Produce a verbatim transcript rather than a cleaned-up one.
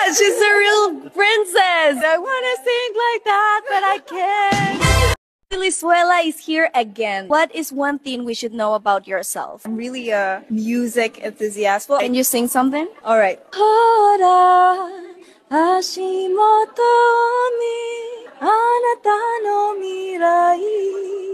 she's a real princess. I want to sing like that, but I can't. Venezuela is here again. What is one thing we should know about yourself? I'm really a music enthusiast. Well, Can you sing something? all right. Hashimoto mi anata no mirai